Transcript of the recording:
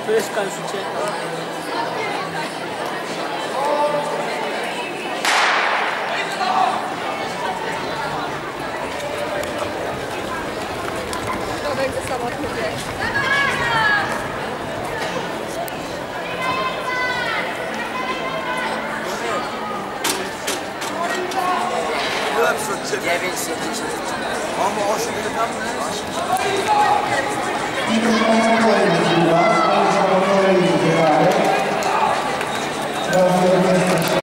Pryszka już ucieka. Tomek ze samotny bieg. Lepszy od ciebie. 9,70. Mam 8 tam, nie?